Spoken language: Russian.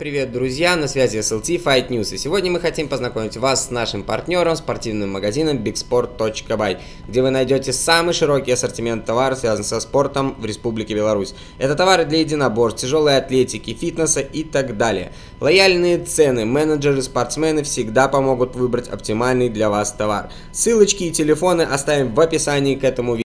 привет, друзья! На связи SLT Fight News. И сегодня мы хотим познакомить вас с нашим партнером, спортивным магазином bigsport.by, где вы найдете самый широкий ассортимент товаров, связанных со спортом в Республике Беларусь. Это товары для единоборств, тяжелой атлетики, фитнеса и так далее. Лояльные цены, менеджеры, спортсмены всегда помогут выбрать оптимальный для вас товар. Ссылочки и телефоны оставим в описании к этому видео.